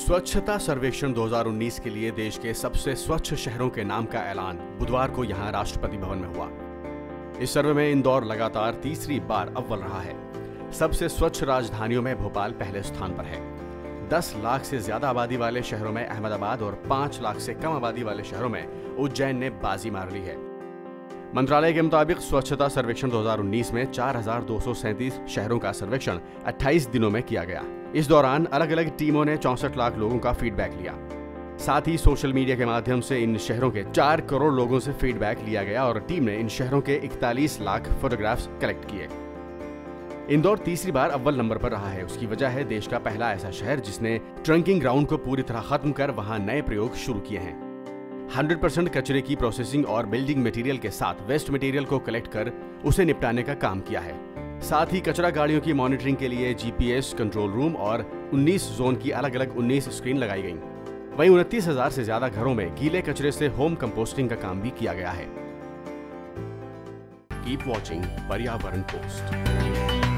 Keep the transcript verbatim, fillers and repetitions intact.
स्वच्छता सर्वेक्षण दो हज़ार उन्नीस के लिए देश के सबसे स्वच्छ शहरों के नाम का ऐलान बुधवार को यहां राष्ट्रपति भवन में हुआ। इस सर्वे में इंदौर लगातार तीसरी बार अव्वल रहा है। सबसे स्वच्छ राजधानियों में भोपाल पहले स्थान पर है। दस लाख से ज्यादा आबादी वाले शहरों में अहमदाबाद और पाँच लाख से कम आबादी वाले शहरों में उज्जैन ने बाजी मार ली है। मंत्रालय के मुताबिक स्वच्छता सर्वेक्षण दो हज़ार उन्नीस में चार हजार दो सौ सैंतीस शहरों का सर्वेक्षण अट्ठाईस दिनों में किया गया। इस दौरान अलग अलग टीमों ने चौसठ लाख लोगों का फीडबैक लिया। साथ ही सोशल मीडिया के माध्यम से इन शहरों के चार करोड़ लोगों से फीडबैक लिया गया और टीम ने इन शहरों के इकतालीस लाख फोटोग्राफ्स कलेक्ट किए। इंदौर तीसरी बार अव्वल नंबर पर रहा है। उसकी वजह है देश का पहला ऐसा शहर जिसने ट्रंकिंग ग्राउंड को पूरी तरह खत्म कर वहां नए प्रयोग शुरू किए हैं। सौ परसेंट कचरे की प्रोसेसिंग और बिल्डिंग मटेरियल के साथ वेस्ट मटेरियल को कलेक्ट कर उसे निपटाने का काम किया है। साथ ही कचरा गाड़ियों की मॉनिटरिंग के लिए जीपीएस कंट्रोल रूम और उन्नीस जोन की अलग अलग उन्नीस स्क्रीन लगाई गई। वहीं उनतीस हजार से ज्यादा घरों में गीले कचरे से होम कंपोस्टिंग का काम भी किया गया है। कीप वॉचिंग पर्यावरण पोस्ट।